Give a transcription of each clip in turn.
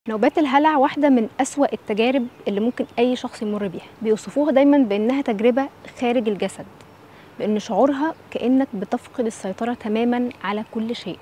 نوبات الهلع واحدة من أسوأ التجارب اللي ممكن أي شخص يمر بيها. بيوصفوها دايما بأنها تجربة خارج الجسد، بأن شعورها كأنك بتفقد السيطرة تماما على كل شيء،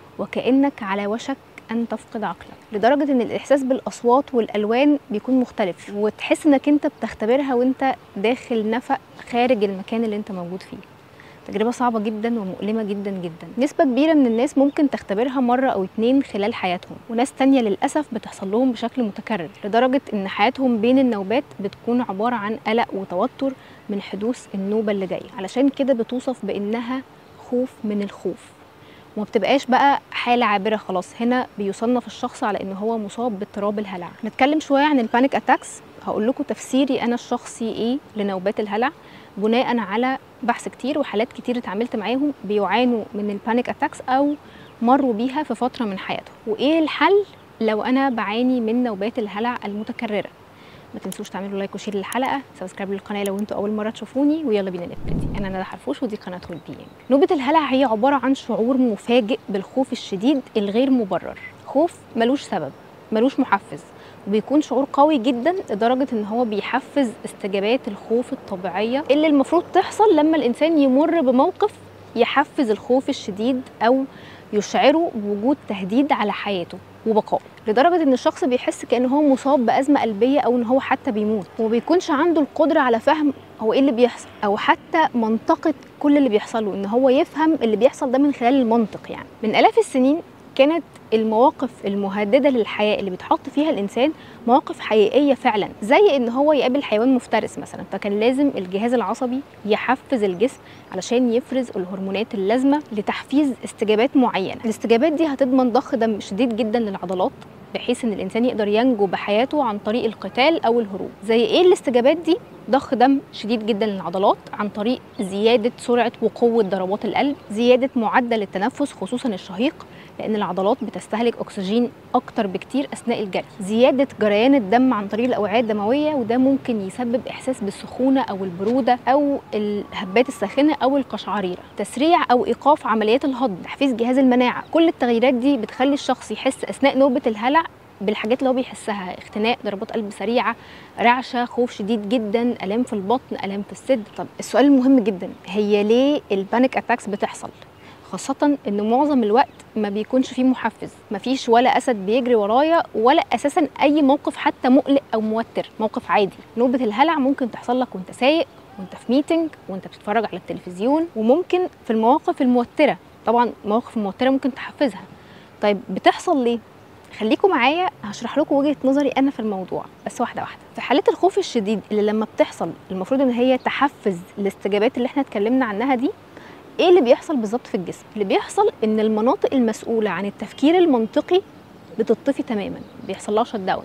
وكأنك على وشك أن تفقد عقلك، لدرجة أن الإحساس بالأصوات والألوان بيكون مختلف، وتحس أنك أنت بتختبرها وأنت داخل نفق خارج المكان اللي أنت موجود فيه. تجربة صعبة جدا ومؤلمة جدا جدا. نسبة كبيرة من الناس ممكن تختبرها مرة أو اتنين خلال حياتهم، وناس تانية للأسف بتحصل لهم بشكل متكرر، لدرجة إن حياتهم بين النوبات بتكون عبارة عن قلق وتوتر من حدوث النوبة اللي جاية. علشان كده بتوصف بإنها خوف من الخوف، وما بتبقاش بقى حالة عابرة خلاص. هنا بيصنف الشخص على إنه هو مصاب باضطراب الهلع. نتكلم شوية عن البانيك أتاكس. هقول لكم تفسيري أنا الشخصي إيه لنوبات الهلع بناء على بحث كتير وحالات كتير اتعاملت معاهم بيعانوا من البانيك أتاكس أو مروا بيها في فترة من حياتهم، وإيه الحل لو أنا بعاني من نوبات الهلع المتكررة. ما تنسوش تعملوا لايك وشير للحلقه، سبسكرايب للقناه لو انتوا اول مره تشوفوني، ويلا بينا نبتدي. انا ندى حرفوش ودي قناه هول بينج. نوبه الهلع هي عباره عن شعور مفاجئ بالخوف الشديد الغير مبرر، خوف ملوش سبب ملوش محفز، وبيكون شعور قوي جدا لدرجه ان هو بيحفز استجابات الخوف الطبيعيه اللي المفروض تحصل لما الانسان يمر بموقف يحفز الخوف الشديد او يشعره بوجود تهديد على حياته وبقائه، لدرجه ان الشخص بيحس كأنه هو مصاب بازمه قلبيه او ان هو حتى بيموت، وما بيكونش عنده القدره على فهم هو ايه اللي بيحصل او حتى منطقه كل اللي بيحصل له، ان هو يفهم اللي بيحصل ده من خلال المنطق. يعني من آلاف السنين كانت المواقف المهدده للحياه اللي بيتحط فيها الانسان مواقف حقيقيه فعلا، زي ان هو يقابل حيوان مفترس مثلا، فكان لازم الجهاز العصبي يحفز الجسم علشان يفرز الهرمونات اللازمه لتحفيز استجابات معينه. الاستجابات دي هتضمن ضخ دم شديد جدا للعضلات بحيث ان الانسان يقدر ينجو بحياته عن طريق القتال او الهروب. زي ايه الاستجابات دي؟ ضخ دم شديد جدا للعضلات عن طريق زياده سرعه وقوه ضربات القلب، زياده معدل التنفس خصوصا الشهيق لان العضلات بتستهلك اكسجين اكتر بكتير اثناء الجري، زياده جريان الدم عن طريق الاوعيه الدمويه، وده ممكن يسبب احساس بالسخونه او البروده او الهبات الساخنه او القشعريره، تسريع او ايقاف عمليات الهضم، تحفيز جهاز المناعه. كل التغييرات دي بتخلي الشخص يحس اثناء نوبه الهلع بالحاجات اللي هو بيحسها: اختناق، ضربات قلب سريعه، رعشه، خوف شديد جدا، الام في البطن، الام في الصدر. طب السؤال المهم جدا، هي ليه البانيك اتاكس بتحصل؟ خاصة إن معظم الوقت ما بيكونش فيه محفز، مفيش ولا أسد بيجري ورايا ولا أساسا أي موقف حتى مقلق أو موتر، موقف عادي. نوبة الهلع ممكن تحصل لك وأنت سايق، وأنت في ميتنج، وأنت بتتفرج على التلفزيون، وممكن في المواقف الموترة. طبعا المواقف الموترة ممكن تحفزها. طيب بتحصل ليه؟ خليكم معايا هشرح لكم وجهة نظري أنا في الموضوع، بس واحدة واحدة. في حالات الخوف الشديد اللي لما بتحصل المفروض إن هي تحفز الاستجابات اللي احنا اتكلمنا عنها دي، ايه اللي بيحصل بالظبط في الجسم؟ اللي بيحصل ان المناطق المسؤوله عن التفكير المنطقي بتطفي تماما، بيحصل لها شت داون،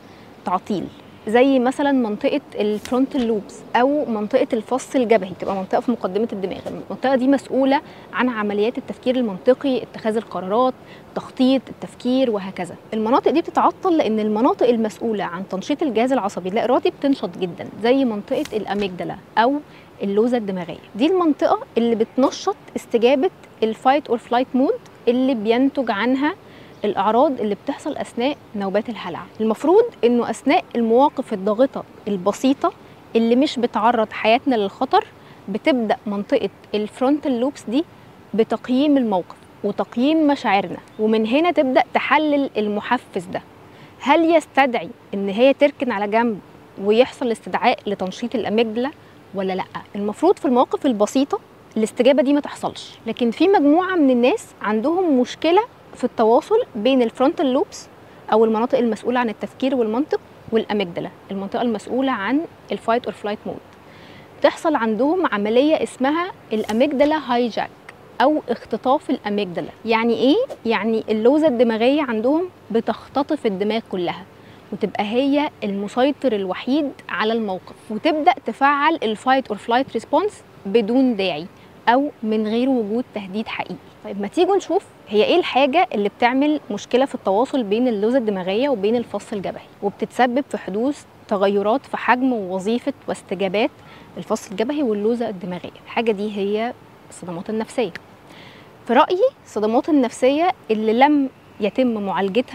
تعطيل، زي مثلا منطقه الفرونتال لوبس او منطقه الفص الجبهي، تبقى منطقه في مقدمه الدماغ. المنطقه دي مسؤوله عن عمليات التفكير المنطقي، اتخاذ القرارات، تخطيط التفكير وهكذا. المناطق دي بتتعطل لان المناطق المسؤوله عن تنشيط الجهاز العصبي اللا ارادي بتنشط جدا، زي منطقه الاميجدلا او اللوزه الدماغيه. دي المنطقه اللي بتنشط استجابه الفايت اور فلايت مود اللي بينتج عنها الاعراض اللي بتحصل اثناء نوبات الهلع. المفروض انه اثناء المواقف الضاغطه البسيطه اللي مش بتعرض حياتنا للخطر بتبدا منطقه الفرونتال لوبس دي بتقييم الموقف وتقييم مشاعرنا، ومن هنا تبدا تحلل المحفز ده. هل يستدعي ان هي تركن على جنب ويحصل استدعاء لتنشيط الاميجدلا ولا لا؟ المفروض في المواقف البسيطه الاستجابه دي ما تحصلش، لكن في مجموعه من الناس عندهم مشكله في التواصل بين الفرونتال لوبس او المناطق المسؤوله عن التفكير والمنطق والاميجدلا، المنطقه المسؤوله عن الفايت اور فلايت مود. بتحصل عندهم عمليه اسمها الاميجدلا هايجاك او اختطاف الاميجدلا. يعني ايه؟ يعني اللوزه الدماغيه عندهم بتختطف الدماغ كلها وتبقى هي المسيطر الوحيد على الموقف، وتبدا تفعل الفايت اور فلايت ريسبونس بدون داعي او من غير وجود تهديد حقيقي. طيب ما تيجوا نشوف هي ايه الحاجه اللي بتعمل مشكله في التواصل بين اللوزه الدماغيه وبين الفص الجبهي وبتتسبب في حدوث تغيرات في حجم ووظيفه واستجابات الفص الجبهي واللوزه الدماغيه. الحاجه دي هي الصدمات النفسيه. في رايي الصدمات النفسيه اللي لم يتم معالجتها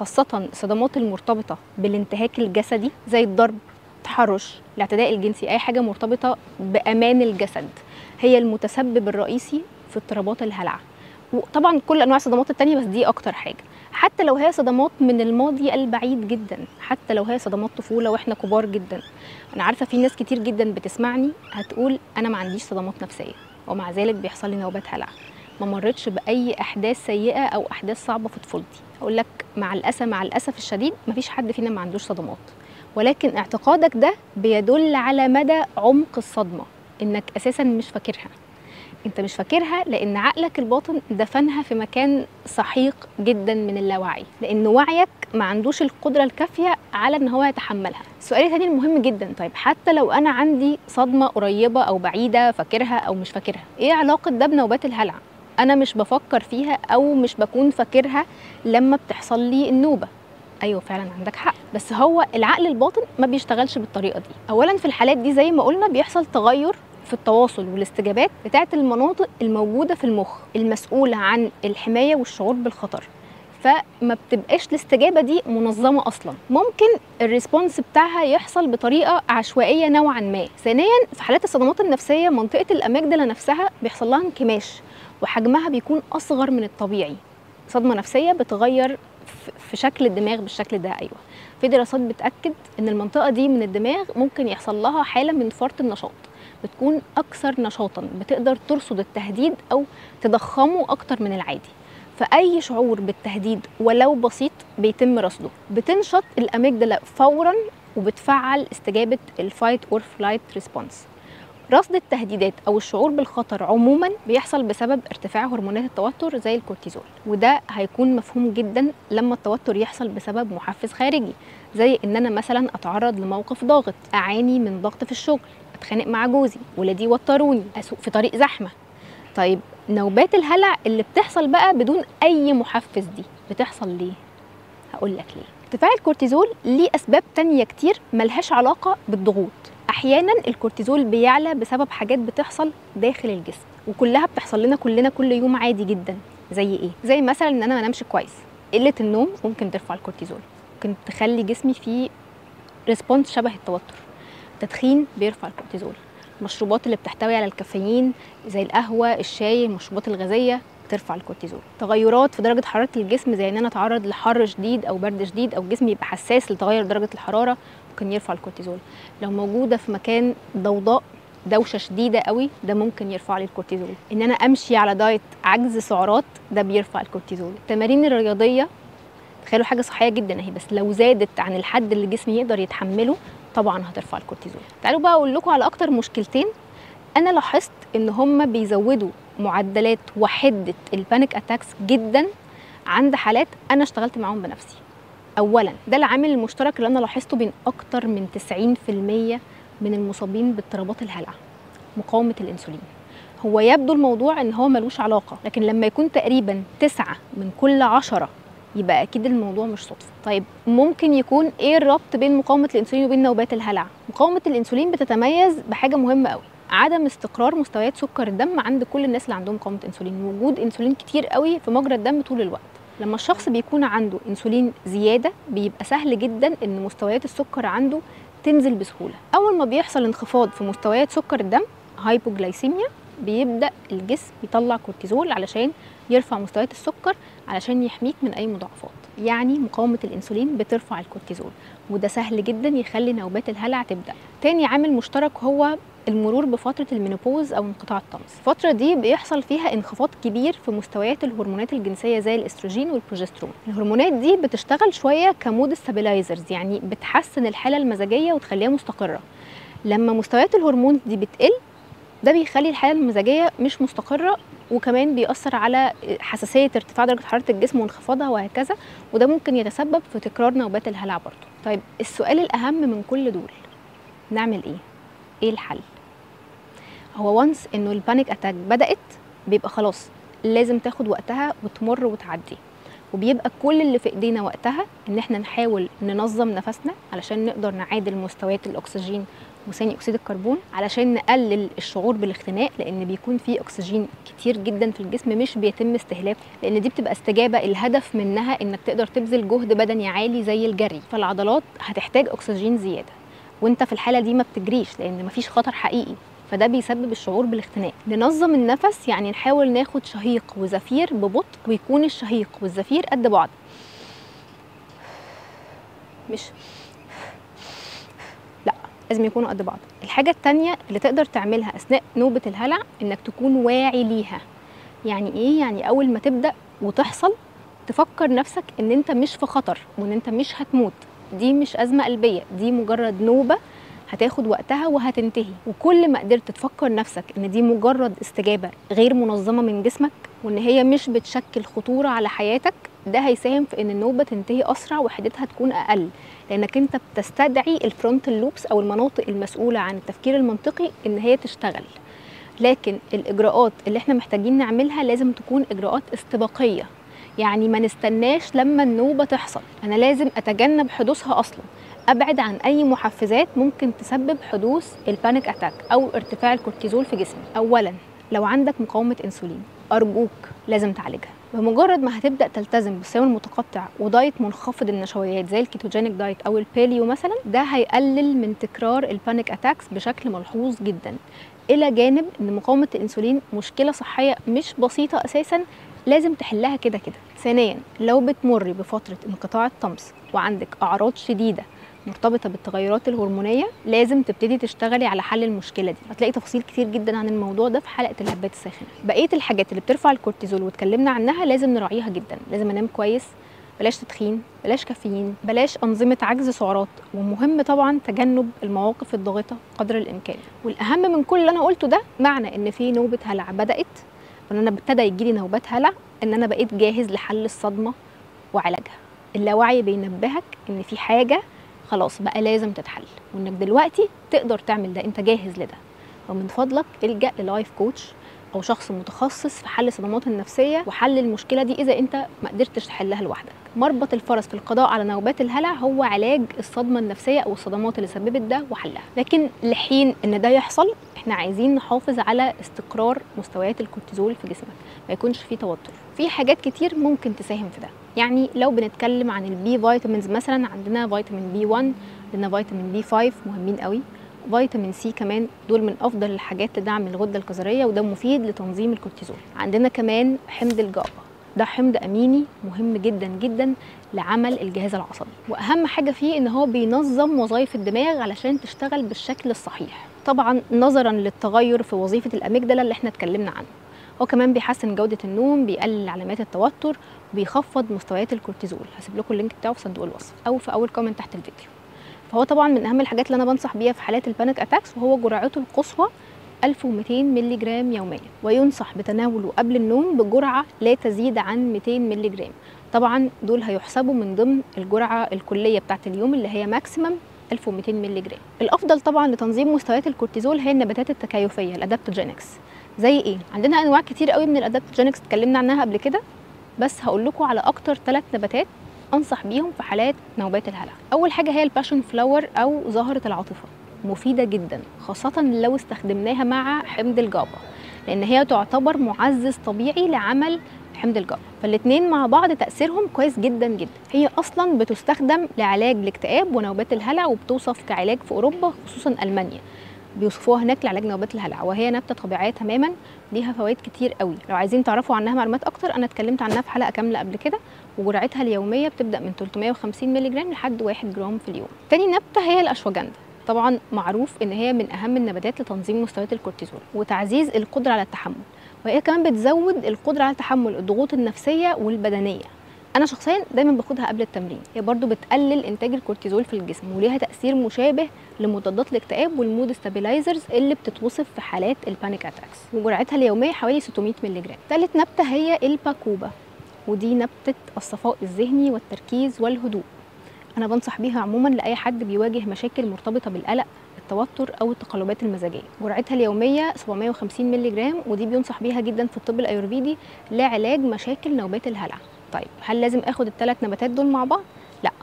خاصة الصدمات المرتبطة بالانتهاك الجسدي زي الضرب، التحرش، الاعتداء الجنسي، أي حاجة مرتبطة بأمان الجسد هي المتسبب الرئيسي في اضطرابات الهلع. وطبعا كل أنواع الصدمات التانية، بس دي أكتر حاجة. حتى لو هي صدمات من الماضي البعيد جدا، حتى لو هي صدمات طفولة وإحنا كبار جدا. أنا عارفة في ناس كتير جدا بتسمعني هتقول أنا ما عنديش صدمات نفسية ومع ذلك بيحصل لي نوبات هلع، ما مرتش بأي أحداث سيئة أو أحداث صعبة في طفولتي. أقول لك مع الأسف الشديد مفيش حد فينا ما عندوش صدمات، ولكن اعتقادك ده بيدل على مدى عمق الصدمة، إنك أساسا مش فاكرها. انت مش فاكرها لان عقلك الباطن دفنها في مكان سحيق جدا من اللاوعي، لان وعيك ما عندوش القدره الكافيه على ان هو يتحملها. السؤال الثاني المهم جدا، طيب حتى لو انا عندي صدمه قريبه او بعيده فاكرها او مش فاكرها، ايه علاقه ده بنوبات الهلع؟ انا مش بفكر فيها او مش بكون فاكرها لما بتحصل لي النوبه. ايوه فعلا عندك حق، بس هو العقل الباطن ما بيشتغلش بالطريقه دي. اولا في الحالات دي زي ما قلنا بيحصل تغير في التواصل والاستجابات بتاعه المناطق الموجوده في المخ المسؤوله عن الحمايه والشعور بالخطر، فما بتبقاش الاستجابه دي منظمه اصلا. ممكن الريسبونس بتاعها يحصل بطريقه عشوائيه نوعا ما. ثانيا في حالات الصدمات النفسيه منطقه الاميجدلا نفسها بيحصل لها انكماش وحجمها بيكون اصغر من الطبيعي. صدمه نفسيه بتغير في شكل الدماغ بالشكل ده. ايوه في دراسات بتاكد ان المنطقه دي من الدماغ ممكن يحصل لها حاله من فرط النشاط، بتكون اكثر نشاطا، بتقدر ترصد التهديد او تضخمه اكتر من العادي. فاي شعور بالتهديد ولو بسيط بيتم رصده، بتنشط الاميجدلا فورا وبتفعل استجابه الفايت اور فلايت ريسبونس. رصد التهديدات او الشعور بالخطر عموما بيحصل بسبب ارتفاع هرمونات التوتر زي الكورتيزول، وده هيكون مفهوم جدا لما التوتر يحصل بسبب محفز خارجي، زي ان انا مثلا اتعرض لموقف ضاغط، اعاني من ضغط في الشغل، اتخانق مع جوزي، ولادي وتروني، اسوق في طريق زحمه. طيب نوبات الهلع اللي بتحصل بقى بدون اي محفز دي بتحصل ليه؟ هقول لك ليه. ارتفاع الكورتيزول ليه اسباب تانية كتير ملهاش علاقه بالضغوط. احيانا الكورتيزول بيعلى بسبب حاجات بتحصل داخل الجسم، وكلها بتحصل لنا كلنا كل يوم عادي جدا. زي ايه؟ زي مثلا ان انا ما انامش كويس. قله النوم ممكن ترفع الكورتيزول، ممكن تخلي جسمي فيه ريسبونس شبه التوتر. التدخين بيرفع الكورتيزول. المشروبات اللي بتحتوي على الكافيين زي القهوه، الشاي، المشروبات الغازيه ترفع الكورتيزول. تغيرات في درجه حراره الجسم زي ان انا اتعرض لحر شديد او برد شديد او جسمي يبقى حساس لتغير درجه الحراره ممكن يرفع الكورتيزول. لو موجوده في مكان ضوضاء، دوشه شديده قوي، ده ممكن يرفع لي الكورتيزول. ان انا امشي على دايت عجز سعرات ده بيرفع الكورتيزول. التمارين الرياضيه، تخيلوا حاجه صحيه جدا اهي، بس لو زادت عن الحد اللي جسمي يقدر يتحمله طبعا هترفع الكورتيزول. تعالوا بقى اقول لكم على اكتر مشكلتين انا لاحظت ان هم بيزودوا معدلات وحده البانيك اتاكس جدا عند حالات انا اشتغلت معاهم بنفسي. اولا ده العامل المشترك اللي انا لاحظته بين اكتر من 90% من المصابين باضطرابات الهلع، مقاومه الانسولين. هو يبدو الموضوع ان هو ملوش علاقه، لكن لما يكون تقريبا 9 من كل 10 يبقى اكيد الموضوع مش صدفه. طيب ممكن يكون ايه الربط بين مقاومه الانسولين وبين نوبات الهلع؟ مقاومه الانسولين بتتميز بحاجه مهمه قوي، عدم استقرار مستويات سكر الدم عند كل الناس اللي عندهم مقاومه انسولين، وجود انسولين كتير قوي في مجرى الدم طول الوقت. لما الشخص بيكون عنده انسولين زياده بيبقى سهل جدا ان مستويات السكر عنده تنزل بسهوله. اول ما بيحصل انخفاض في مستويات سكر الدم، هايبوجلايسيميا، بيبدا الجسم يطلع كورتيزول علشان يرفع مستويات السكر علشان يحميك من اي مضاعفات. يعني مقاومه الانسولين بترفع الكورتيزول، وده سهل جدا يخلي نوبات الهلع تبدا. تاني عامل مشترك هو المرور بفتره المينوبوز او انقطاع الطمس. الفتره دي بيحصل فيها انخفاض كبير في مستويات الهرمونات الجنسيه زي الاستروجين والبروجسترون. الهرمونات دي بتشتغل شويه كمود ستابلايزرز، يعني بتحسن الحاله المزاجيه وتخليها مستقره. لما مستويات الهرمون دي بتقل ده بيخلي الحاله المزاجيه مش مستقره، وكمان بيأثر على حساسيه ارتفاع درجه حراره الجسم وانخفاضها وهكذا، وده ممكن يتسبب في تكرار نوبات الهلع برضه. طيب السؤال الاهم من كل دول، نعمل ايه؟ ايه الحل؟ هو وانس انه البانيك اتاك بدأت بيبقى خلاص لازم تاخد وقتها وتمر وتعدي، وبيبقى كل اللي في ايدينا وقتها ان احنا نحاول ننظم نفسنا علشان نقدر نعادل مستويات الاكسجين وثاني اكسيد الكربون علشان نقلل الشعور بالاختناق، لان بيكون في اكسجين كتير جدا في الجسم مش بيتم استهلاكه، لان دي بتبقى استجابه الهدف منها انك تقدر تبذل جهد بدني عالي زي الجري، فالعضلات هتحتاج اكسجين زياده، وانت في الحاله دي ما بتجريش لان مفيش خطر حقيقي، فده بيسبب الشعور بالاختناق. ننظم النفس، يعني نحاول ناخد شهيق وزفير ببطء، ويكون الشهيق والزفير قد بعض، مش لا، لازم يكونوا قد بعض. الحاجه التانية اللي تقدر تعملها اثناء نوبه الهلع انك تكون واعي ليها. يعني ايه؟ يعني اول ما تبدا وتحصل تفكر نفسك ان انت مش في خطر وان انت مش هتموت، دي مش ازمه قلبيه، دي مجرد نوبه هتاخد وقتها وهتنتهي. وكل ما قدرت تفكر نفسك ان دي مجرد استجابه غير منظمه من جسمك وان هي مش بتشكل خطوره على حياتك، ده هيساهم في ان النوبه تنتهي اسرع وحدتها تكون اقل، لانك انت بتستدعي الفرونتال لوبس او المناطق المسؤوله عن التفكير المنطقي ان هي تشتغل. لكن الاجراءات اللي احنا محتاجين نعملها لازم تكون اجراءات استباقيه، يعني ما نستناش لما النوبه تحصل، انا لازم اتجنب حدوثها اصلا، ابعد عن اي محفزات ممكن تسبب حدوث البانيك اتاك او ارتفاع الكورتيزول في جسمي. اولا لو عندك مقاومه انسولين ارجوك لازم تعالجها. بمجرد ما هتبدا تلتزم بالصيام المتقطع ودايت منخفض النشويات زي الكيتوجينيك دايت او الباليو مثلا، ده هيقلل من تكرار البانيك اتاكس بشكل ملحوظ جدا. الى جانب ان مقاومه الانسولين مشكله صحيه مش بسيطه اساسا، لازم تحلها كده كده. ثانيا لو بتمر بفتره انقطاع الطمس وعندك اعراض شديده مرتبطه بالتغيرات الهرمونيه، لازم تبتدي تشتغلي على حل المشكله دي. هتلاقي تفاصيل كتير جدا عن الموضوع ده في حلقه الهبات الساخنه. بقيه الحاجات اللي بترفع الكورتيزول واتكلمنا عنها لازم نراعيها جدا، لازم انام كويس، بلاش تدخين، بلاش كافيين، بلاش انظمه عجز سعرات، ومهم طبعا تجنب المواقف الضاغطه قدر الامكان. والاهم من كل اللي انا قلته ده، معنى ان في نوبه هلع بدات وان انا ابتدى يجيلي نوبات هلع، ان انا بقيت جاهز لحل الصدمه وعلاجها. اللاوعي بينبهك ان في حاجه خلاص بقى لازم تتحل، وانك دلوقتي تقدر تعمل ده، انت جاهز لده. ومن فضلك الجأ للايف كوتش او شخص متخصص في حل الصدمات النفسيه وحل المشكله دي اذا انت ما قدرتش تحلها لوحدك. مربط الفرس في القضاء على نوبات الهلع هو علاج الصدمه النفسيه او الصدمات اللي سببت ده وحلها. لكن لحين ان ده يحصل احنا عايزين نحافظ على استقرار مستويات الكورتيزول في جسمك، ما يكونش فيه توتر. في حاجات كتير ممكن تساهم في ده، يعني لو بنتكلم عن البي فيتامينز مثلا، عندنا فيتامين بي 1، عندنا فيتامين بي 5 مهمين قوي، فيتامين سي كمان، دول من افضل الحاجات لدعم الغده الكظريه وده مفيد لتنظيم الكورتيزول. عندنا كمان حمض الجابا، ده حمض اميني مهم جدا جدا لعمل الجهاز العصبي، واهم حاجه فيه ان هو بينظم وظائف الدماغ علشان تشتغل بالشكل الصحيح، طبعا نظرا للتغير في وظيفه الاميجدلا اللي احنا اتكلمنا عنه. هو كمان بيحسن جوده النوم، بيقلل علامات التوتر، وبيخفض مستويات الكورتيزول. هسيب لكم اللينك بتاعه في صندوق الوصف او في اول كومنت تحت الفيديو. فهو طبعا من اهم الحاجات اللي انا بنصح بيها في حالات البانيك اتاكس، وهو جرعته القصوى 1200 مللي جرام يوميا، وينصح بتناوله قبل النوم بجرعه لا تزيد عن 200 مللي جرام. طبعا دول هيحسبوا من ضمن الجرعه الكليه بتاعه اليوم اللي هي ماكسيمم 1200 مللي جرام. الافضل طبعا لتنظيم مستويات الكورتيزول هي النباتات التكيفيه الادابتوجينكس. زي ايه؟ عندنا انواع كتير قوي من الادابتوجينكس اتكلمنا عنها قبل كده، بس هقول لكم على اكتر 3 نباتات انصح بيهم في حالات نوبات الهلع. اول حاجه هي الباشن فلاور او زهره العاطفه، مفيده جدا خاصه لو استخدمناها مع حمض الجابا، لان هي تعتبر معزز طبيعي لعمل حمض الجابا، فالاثنين مع بعض تاثيرهم كويس جدا جدا. هي اصلا بتستخدم لعلاج الاكتئاب ونوبات الهلع، وبتوصف كعلاج في اوروبا خصوصا المانيا، بيوصفوها هناك لعلاج نوبات الهلع، وهي نبته طبيعيه تماما ليها فوائد كتير قوي. لو عايزين تعرفوا عنها معلومات اكتر انا اتكلمت عنها في حلقه كامله قبل كده، وجرعتها اليوميه بتبدا من 350 مللي جرام لحد 1 جرام في اليوم. تاني نبته هي الاشواجندا، طبعا معروف ان هي من اهم النباتات لتنظيم مستويات الكورتيزول وتعزيز القدره على التحمل، وهي كمان بتزود القدره على تحمل الضغوط النفسيه والبدنيه. انا شخصيا دايما باخدها قبل التمرين، هي برضو بتقلل انتاج الكورتيزول في الجسم، وليها تاثير مشابه لمضادات الاكتئاب والمود ستابيلايزرز اللي بتتوصف في حالات البانيك اتاكس، وجرعتها اليوميه حوالي 600 مللي جرام. ثالث نبته هي الباكوبا، ودي نبته الصفاء الذهني والتركيز والهدوء. انا بنصح بيها عموما لاي حد بيواجه مشاكل مرتبطه بالقلق، التوتر او التقلبات المزاجيه. جرعتها اليوميه 750 مللي جرام، ودي بينصح بيها جدا في الطب الايورفيدي لعلاج مشاكل نوبات الهلع. طيب هل لازم اخد ال3 نباتات دول مع بعض؟ لا،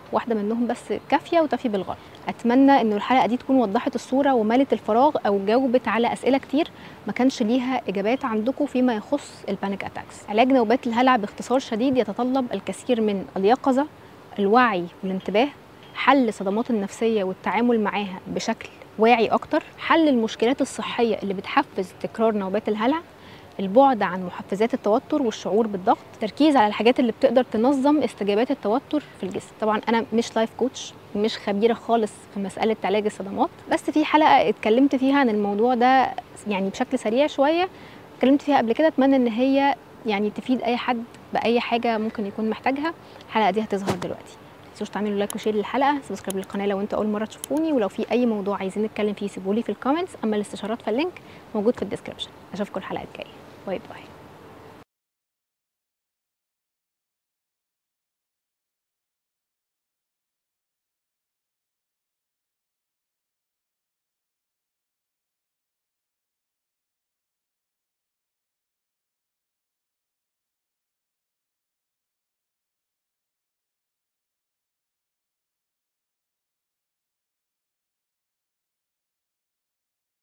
واحده منهم بس كافيه وتفي بالغرض. اتمنى انه الحلقه دي تكون وضحت الصوره وملت الفراغ او جاوبت على اسئله كتير ما كانش ليها اجابات عندكم فيما يخص البانيك اتاكس. علاج نوبات الهلع باختصار شديد يتطلب الكثير من اليقظه، الوعي والانتباه، حل الصدمات النفسيه والتعامل معاها بشكل واعي اكتر، حل المشكلات الصحيه اللي بتحفز تكرار نوبات الهلع، البعد عن محفزات التوتر والشعور بالضغط، تركيز على الحاجات اللي بتقدر تنظم استجابات التوتر في الجسم. طبعا انا مش لايف كوتش، مش خبيره خالص في مساله علاج الصدمات، بس في حلقه اتكلمت فيها عن الموضوع ده يعني بشكل سريع شويه، اتكلمت فيها قبل كده. اتمنى ان هي يعني تفيد اي حد باي حاجه ممكن يكون محتاجها. الحلقه دي هتظهر دلوقتي. متنسوش تعملوا لايك وشير للحلقه، سبسكرايب للقناه لو انتوا اول مره تشوفوني، ولو في اي موضوع عايزين نتكلم فيه سيبولي في الكومنتس، اما الاستشارات فاللينك موجود في الديسكربشن. اشوفكم الحلقه الجايه. باي باي.